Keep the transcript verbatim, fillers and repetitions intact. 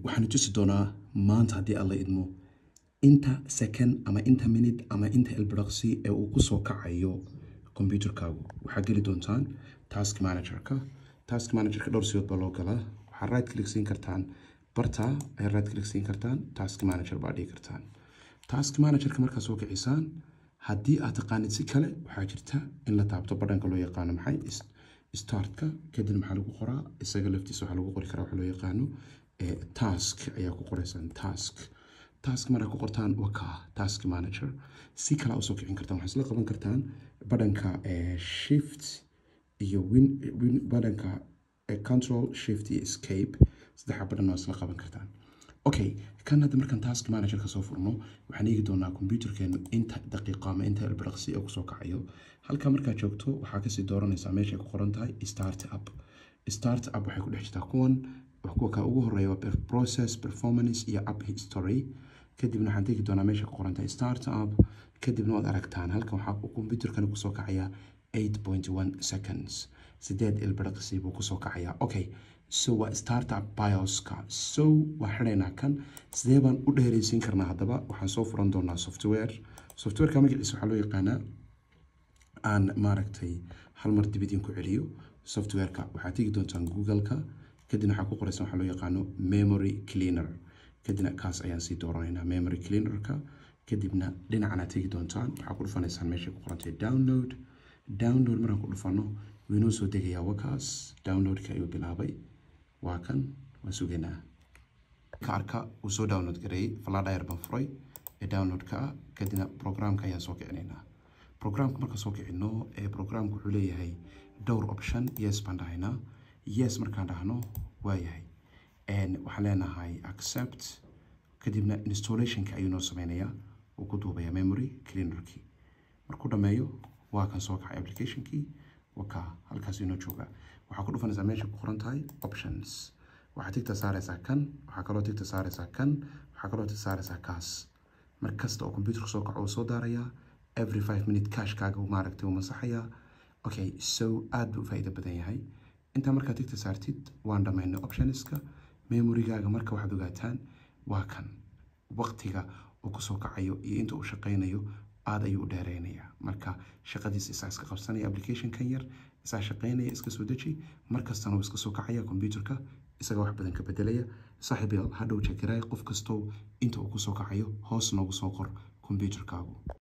waxaan tusi doonaa maanta haddii alla idmo inta second ama inta minute ama inta ilbiriqsi ee uu ku soo kacayo computerkaagu. waxaa geli doontaan task managerka task managerka dhowr sidood baa loo galaa. waxaa right click siin kartaan barta ay right click siin kartaan task manager baa dhigi kartaan. task managerka markaa soo kicisaan haddii aad taqaanid si kale waxaa jirta in la taabto badhanka loo yaqaano maxay startka kadib maxaa lagu qoraa isaga laftiisa waxaa lagu qori karaa waxa loo yaqaano task ayaa ku qoraysaan task task markaa ku qortaan waka task manager si kala usoo kicin kartaan. waxaa isla qaban kartaan badhanka shift iyo win win badhanka control shift iyo escape saddex badhan oo isla qaban kartaan. okay kan hadda markaan task manager ka soo furno waxaan eegi doonaa computerkeenu inta daqiiqo ama inta ilbiriqsi ee ku soo kacayo. halka markaa joogto waxaa kasii dooranaysaa meesha ku qoran tahay start up start up waxay ku dhex jirtaa kuwan kuwa ka ugu horeeya waa process performance iyo app history. kadibna waxaan tegi doonaa meesha ku qoran tahay start up kadibna waad aragtaan halkan waxaa computerkani ku soo kacaya eight point one seconds sideed ilbiriqsi buu ku soo kacaya. okay so waa startup bioska so waa xidhaynaa kan sidee baan u dheeraysiin karnaa. haddaba waxaan soo furan doonaa software softwareka magaciisa waxaa loo yaqaanaa aan maaragtay hal mar dib idinku celiyo. softwareka waxaad tegi doontaan googleka kadibna waxaa ku qoraysan waxaa loo yaqaano memory cleaner kadibna kaas ayaan sii dooranaynaa memory cleanerka. kadibna dhinacana tegi doontaan waxaa ku dhufanaysaan meesha ku qorantay download download markaan ku dhufano winoo soo degayaa wakaas downloadka ayuu bilaabay waa kan waan sugaynaa. kaarka uu soo download gareeyay fladyer baan furay ee downloadka ah kadibna programka ayaan soo kicinaynaa. programka marka soo kicino ee programka wuxuu leeyahay dhowr option yes baan dhahaynaa. yes markaan dhahno waa yahay waxaan leenahay accept kadibna installationka ayuu noo sameynayaa uu ku duubaya memory cleanerkii. markuu dhameeyo waa kan soo kacay applicationkii waka halkaas inoo jooga. waxaa ku dhufanaysaa meesha ku qoran tahay options waxaa tigta saaraysaa kan waxaa kaloo tigta saaraysaa kan waxaa kaloo tigta saaraysaa kaas. mar kasta oo computerka soo kaco uu soo daarayaa every five minute cashkaaga uu maaragtay uu masaxayaa. okay so aad buu u faa'iido badan yahay. intaa markaa tigta saartid waan dhamaynay optionska memorygaaga marka waxaad ogaataan waa kan waqtiga uu ku soo kacayo iyo inta uu shaqaynayo aad ayuu u dheereynayaa. marka shaqadiisa isaa iska qabsanaya applicationkan yar isaa shaqaynaya iska soo deji markastana uu iska soo kacaya computerka isaga wax badan ka bedelaya. saaxiibayaal hadhow jekiraay qof kastoo inta uu ku soo kacayo hoos noogu soo qor computerkaagu.